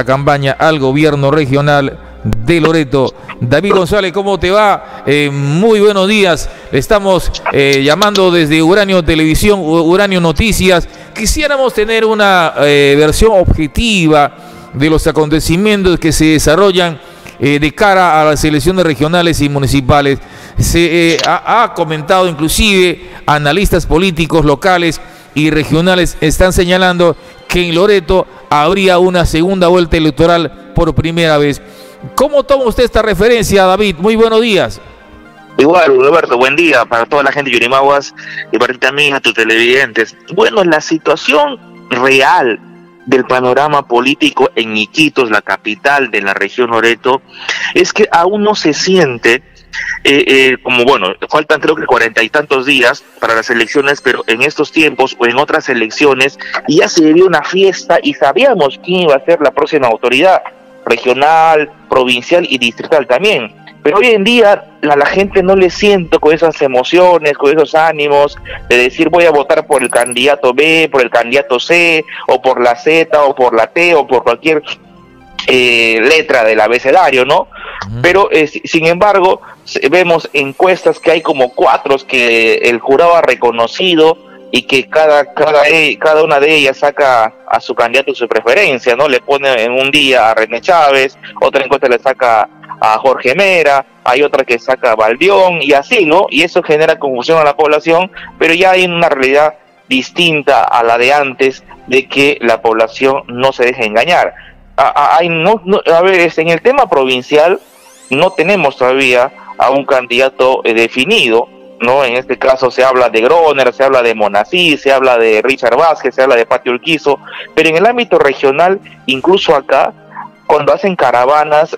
la campaña al gobierno regional de Loreto. David González, ¿cómo te va? Muy buenos días. Estamos llamando desde Uranio Televisión, Uranio Noticias. Quisiéramos tener una versión objetiva de los acontecimientos que se desarrollan de cara a las elecciones regionales y municipales. Se ha comentado, inclusive analistas políticos locales y regionales están señalando que en Loreto habría una segunda vuelta electoral por primera vez. ¿Cómo toma usted esta referencia, David? Muy buenos días. Igual, Roberto, buen día para toda la gente de Yurimaguas y para ti también, a tus televidentes. Bueno, la situación real del panorama político en Iquitos, la capital de la región Loreto, es que aún no se siente como, bueno, faltan creo que 40 y tantos días para las elecciones, pero en estos tiempos o en otras elecciones ya se vivió una fiesta y sabíamos quién iba a ser la próxima autoridad regional, provincial y distrital también. Pero hoy en día la gente no le siento con esas emociones, con esos ánimos de decir voy a votar por el candidato B, por el candidato C, o por la Z, o por la T, o por cualquier letra del abecedario, ¿no? Pero sin embargo vemos encuestas que hay como 4 que el jurado ha reconocido y que cada una de ellas saca a su candidato su preferencia, ¿no? Le pone en un día a René Chávez, otra encuesta le saca a Jorge Mera, hay otra que saca a Baldión y así, ¿no? Y eso genera confusión a la población, pero ya hay una realidad distinta a la de antes, de que la población no se deje engañar. A ver, en el tema provincial no tenemos todavía a un candidato definido, ¿no? En este caso se habla de Groner, se habla de Monací, se habla de Richard Vázquez, se habla de Patio Urquizo, pero en el ámbito regional, incluso acá, cuando hacen caravanas,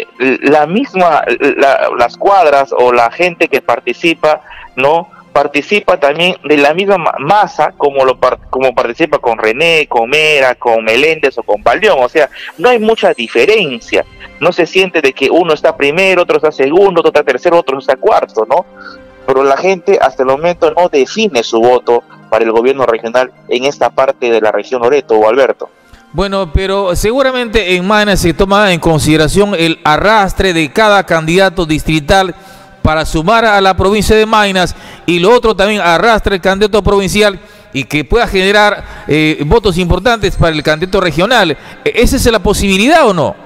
las cuadras o la gente que participa, ¿no? Participa también de la misma masa como participa con René, con Mera, con Meléndez o con Baldión. O sea, no hay mucha diferencia. No se siente de que uno está primero, otro está segundo, otro está tercero, otro está cuarto, ¿no? Pero la gente hasta el momento no define su voto para el gobierno regional en esta parte de la región Loreto, o Alberto. Bueno, pero seguramente en Maynas se toma en consideración el arrastre de cada candidato distrital para sumar a la provincia de Maynas, y lo otro también arrastra el candidato provincial y que pueda generar votos importantes para el candidato regional. ¿Esa es la posibilidad o no?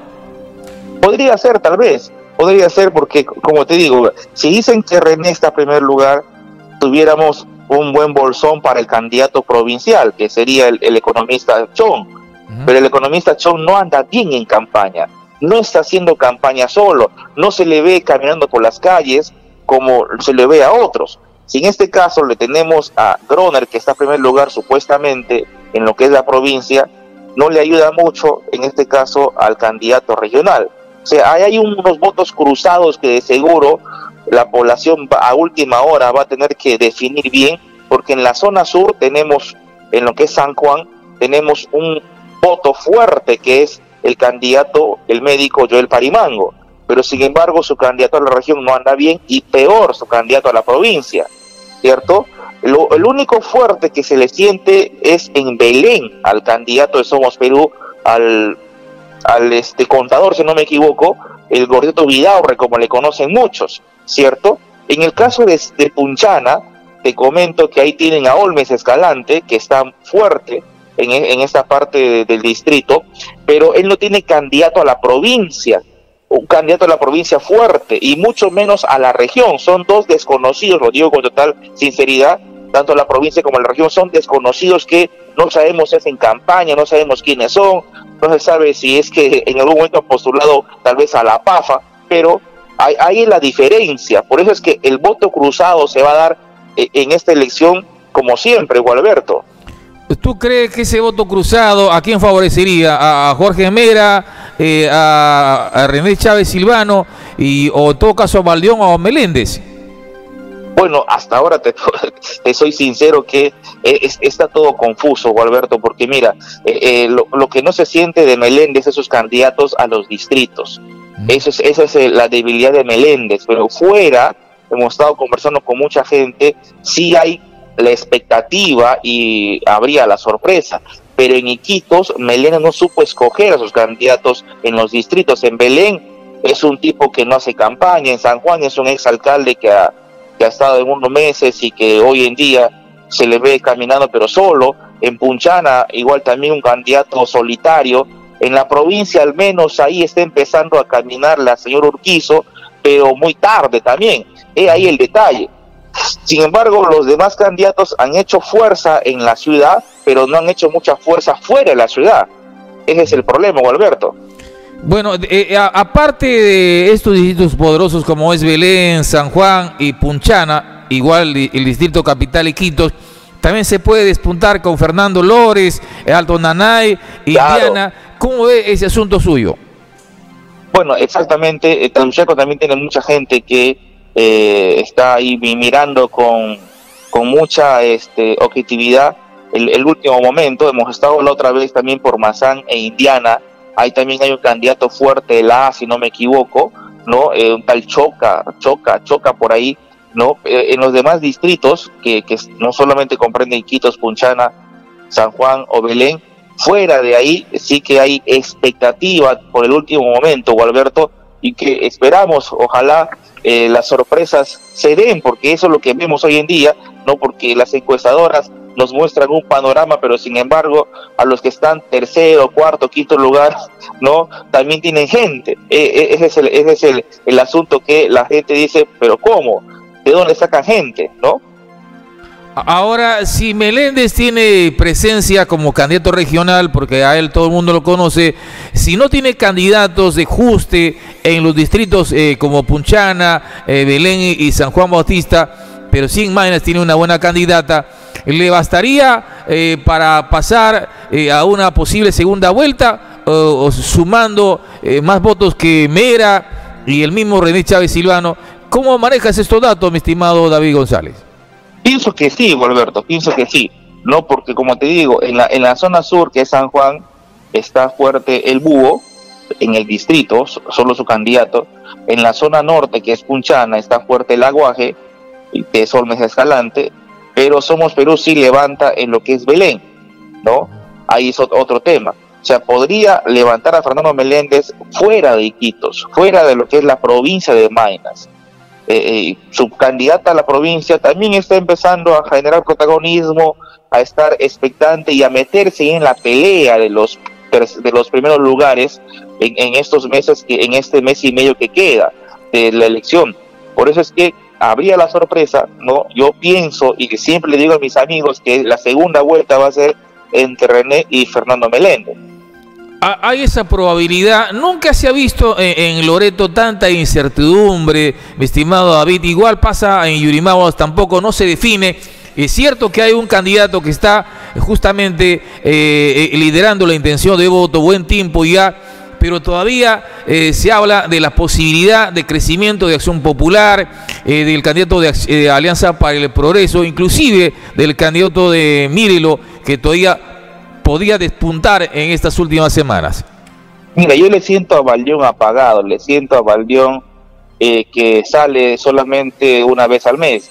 Podría ser, tal vez. Podría ser porque, como te digo, si dicen que René está en primer lugar, tuviéramos un buen bolsón para el candidato provincial, que sería el economista Chong. Pero el economista Chong no anda bien en campaña. No está haciendo campaña solo, no se le ve caminando por las calles como se le ve a otros. Si en este caso le tenemos a Groner, que está en primer lugar supuestamente en lo que es la provincia, no le ayuda mucho en este caso al candidato regional. O sea, hay unos votos cruzados que de seguro la población a última hora va a tener que definir bien, porque en la zona sur tenemos, en lo que es San Juan, tenemos un voto fuerte que es el candidato, el médico Joel Parimango, pero sin embargo su candidato a la región no anda bien, y peor su candidato a la provincia, ¿cierto? El único fuerte que se le siente es en Belén al candidato de Somos Perú, al contador, si no me equivoco, el gordito Vidaurre, como le conocen muchos, ¿cierto? En el caso de Punchana, te comento que ahí tienen a Olmes Escalante, que está fuerte en esta parte del distrito, pero él no tiene candidato a la provincia, un candidato a la provincia fuerte, y mucho menos a la región. Son dos desconocidos, lo digo con total sinceridad, tanto la provincia como la región son desconocidos que no sabemos si hacen campaña, no sabemos quiénes son, no se sabe si es que en algún momento han postulado tal vez a la PAFA, pero ahí es la diferencia. Por eso es que el voto cruzado se va a dar en esta elección como siempre, Gualberto. ¿Tú crees que ese voto cruzado a quién favorecería? ¿A Jorge Mera, a René Chávez Silvano, o en todo caso a Baldión o a Meléndez? Bueno, hasta ahora te soy sincero que está todo confuso, Gualberto, porque mira, lo que no se siente de Meléndez es sus candidatos a los distritos. Esa es la debilidad de Meléndez, pero fuera, hemos estado conversando con mucha gente, sí hay la expectativa y habría la sorpresa. pero en Iquitos Melende no supo escoger a sus candidatos en los distritos. En Belén es un tipo que no hace campaña, en San Juan es un exalcalde que ha estado en unos meses y que hoy en día se le ve caminando pero solo. En Punchana igual también un candidato solitario. En la provincia al menos ahí está empezando a caminar la señora Urquizo, pero muy tarde también. Ahí el detalle. Sin embargo, los demás candidatos han hecho fuerza en la ciudad, pero no han hecho mucha fuerza fuera de la ciudad. Ese es el problema, Gualberto. Bueno, aparte de estos distritos poderosos como es Belén, San Juan y Punchana, igual el distrito capital Iquitos, también se puede despuntar con Fernando Lores, Alto Nanay, Indiana. Claro. ¿Cómo ve ese asunto suyo? Bueno, exactamente. Tanchaco también tiene mucha gente que está ahí mirando con mucha objetividad el último momento. Hemos estado la otra vez también por Mazán e Indiana. Ahí también hay un candidato fuerte, si no me equivoco, ¿no? Un tal Choca por ahí, ¿no? En los demás distritos, que no solamente comprenden Iquitos, Punchana, San Juan o Belén, fuera de ahí sí que hay expectativa por el último momento, Gualberto, y que esperamos, ojalá las sorpresas se den, porque eso es lo que vemos hoy en día, ¿no? Porque las encuestadoras nos muestran un panorama, pero sin embargo a los que están tercero, cuarto, quinto lugar, ¿no? También tienen gente. Ese es el asunto, que la gente dice, pero ¿cómo? ¿De dónde sacan gente, no? Ahora, si Meléndez tiene presencia como candidato regional, porque a él todo el mundo lo conoce, si no tiene candidatos de ajuste en los distritos como Punchana, Belén y San Juan Bautista, pero sin Maynas tiene una buena candidata, ¿le bastaría para pasar a una posible segunda vuelta, o sumando más votos que Mera y el mismo René Chávez Silvano? ¿Cómo manejas estos datos, mi estimado David González? Pienso que sí, Gualberto, pienso que sí, no, porque como te digo, en la zona sur, que es San Juan, está fuerte el Búho, en el distrito, solo su candidato. En la zona norte, que es Punchana, está fuerte el Aguaje, que es Olmes Escalante, pero Somos Perú sí levanta en lo que es Belén, ¿no? Ahí es otro tema. O sea, podría levantar a Fernando Meléndez fuera de Iquitos, fuera de lo que es la provincia de Maynas. Su candidata a la provincia también está empezando a generar protagonismo, a estar expectante y a meterse en la pelea de los primeros lugares en estos meses, en este mes y medio que queda de la elección. Por eso es que habría la sorpresa, ¿no? Yo pienso, y que siempre le digo a mis amigos, que la segunda vuelta va a ser entre René y Fernando Meléndez. Hay esa probabilidad. Nunca se ha visto en Loreto tanta incertidumbre, mi estimado David. Igual pasa en Yurimaguas, tampoco no se define. Es cierto que hay un candidato que está justamente liderando la intención de voto, buen tiempo ya, pero todavía se habla de la posibilidad de crecimiento de Acción Popular, del candidato de Alianza para el Progreso, inclusive del candidato de Mírelo, que todavía podía despuntar en estas últimas semanas. Mira, yo le siento a Baldión apagado, le siento a Baldión que sale solamente una vez al mes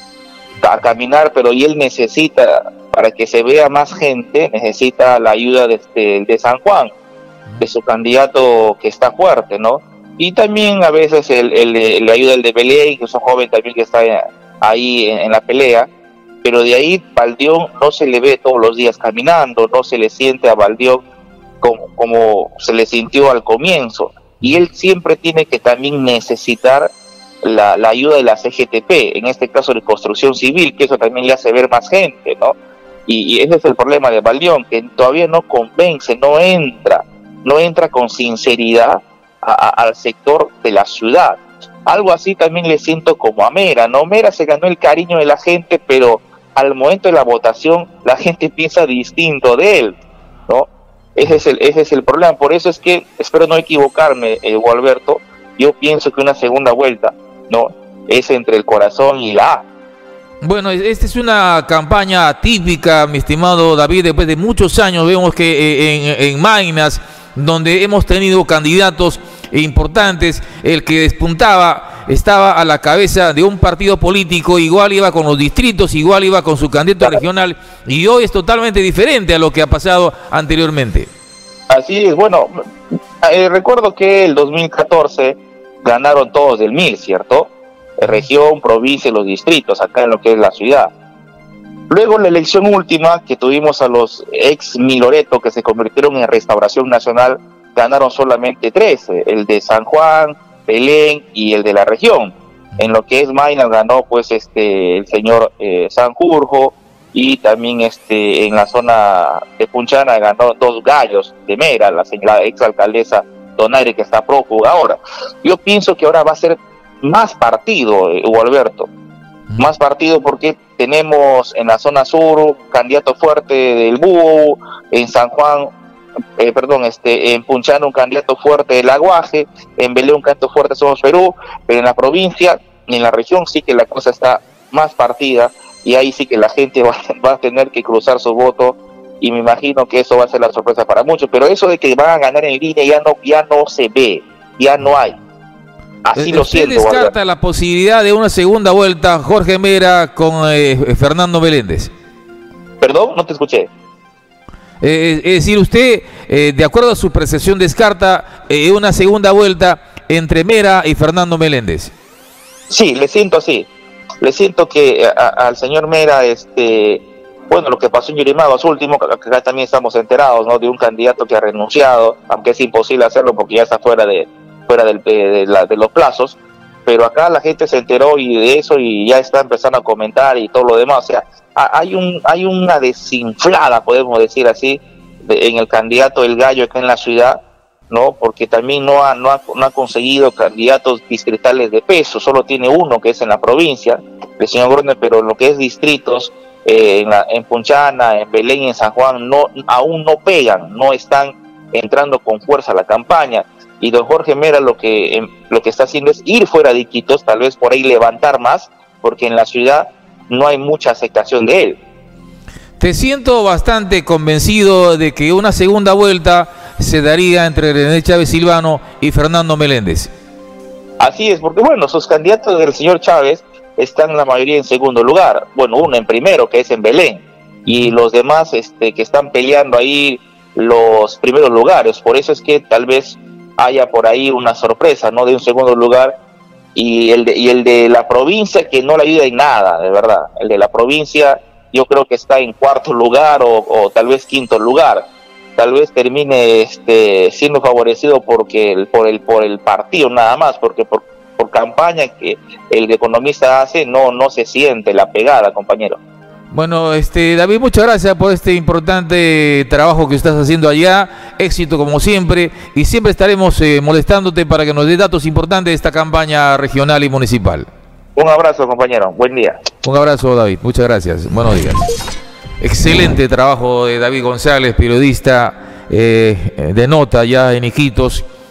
a caminar, pero y él necesita, para que se vea más gente, necesita la ayuda de San Juan, de su candidato que está fuerte, ¿no? Y también a veces la ayuda del de Belén, que es un joven también que está ahí en la pelea. Pero de ahí Baldión no se le ve todos los días caminando, no se le siente a Baldión como se le sintió al comienzo. Y él siempre tiene que también necesitar la ayuda de la CGTP, en este caso de Construcción Civil, que eso también le hace ver más gente, ¿no? Y ese es el problema de Baldión, que todavía no convence, no entra con sinceridad al sector de la ciudad. Algo así también le siento como a Mera, ¿no? Mera se ganó el cariño de la gente, pero al momento de la votación la gente piensa distinto de él, ¿no? Ese es el problema. Por eso es que, espero no equivocarme, Gualberto, yo pienso que una segunda vuelta, ¿no?, es entre el corazón y la A. Bueno, esta es una campaña atípica, mi estimado David. Después de muchos años vemos que en Maynas, donde hemos tenido candidatos importantes, el que despuntaba estaba a la cabeza de un partido político, igual iba con los distritos, igual iba con su candidato regional, y hoy es totalmente diferente a lo que ha pasado anteriormente. Así es, bueno, recuerdo que el 2014 ganaron todos del MIR, ¿cierto? Región, provincia y los distritos, acá en lo que es la ciudad. Luego la elección última, que tuvimos a los ex Miloreto, que se convirtieron en Restauración Nacional, ganaron solamente 13, el de San Juan, Belén y el de la región. En lo que es Maynas ganó pues el señor Sanjurjo, y también en la zona de Punchana ganó 2 gallos de Mera, la ex alcaldesa Donaire, que está prófuga ahora. Yo pienso que ahora va a ser más partido, Hugo Alberto, más partido, porque tenemos en la zona sur candidato fuerte del Búho, en San Juan, en Punchana un candidato fuerte del Aguaje, en Belén un candidato fuerte Somos Perú, pero en la provincia y en la región sí que la cosa está más partida, y ahí sí que la gente va a tener que cruzar su voto, y me imagino que eso va a ser la sorpresa para muchos, pero eso de que van a ganar en línea ya no se ve, ya no hay. Así lo siento. ¿Usted descarta la posibilidad de una segunda vuelta, Jorge Mera con Fernando Meléndez? Perdón, no te escuché. Es decir, usted, de acuerdo a su percepción, descarta una segunda vuelta entre Mera y Fernando Meléndez. Sí, le siento así. Le siento que al señor Mera, bueno, lo que pasó en Yurimaguas último, que acá también estamos enterados, ¿no? De un candidato que ha renunciado, aunque es imposible hacerlo porque ya está fuera de los plazos, pero acá la gente se enteró y de eso, y ya está empezando a comentar y todo lo demás. O sea, hay una desinflada, podemos decir así, en el candidato del Gallo acá en la ciudad, ¿no? Porque también no ha conseguido candidatos distritales de peso, solo tiene uno que es en la provincia, el señor Grone, pero en lo que es distritos, en Punchana, en Belén y en San Juan, aún no pegan, no están entrando con fuerza a la campaña. Y don Jorge Mera lo que está haciendo es ir fuera de Iquitos, tal vez por ahí levantar más, porque en la ciudad no hay mucha aceptación de él. Te siento bastante convencido de que una segunda vuelta se daría entre René Chávez Silvano y Fernando Meléndez. Así es, porque bueno, sus candidatos del señor Chávez están la mayoría en segundo lugar, bueno, uno en primero, que es en Belén, y los demás que están peleando ahí los primeros lugares. Por eso es que tal vez haya por ahí una sorpresa, ¿no? De un segundo lugar, y el de la provincia, que no le ayuda en nada, de verdad. El de la provincia yo creo que está en cuarto lugar o tal vez quinto lugar. Tal vez termine siendo favorecido por el partido nada más, porque por campaña que el economista hace no se siente la pegada, compañero. Bueno, David, muchas gracias por este importante trabajo que estás haciendo allá. Éxito como siempre, y siempre estaremos molestándote para que nos dé datos importantes de esta campaña regional y municipal. Un abrazo, compañero. Buen día. Un abrazo, David. Muchas gracias. Buenos días. Excelente trabajo de David González, periodista de nota ya en Iquitos.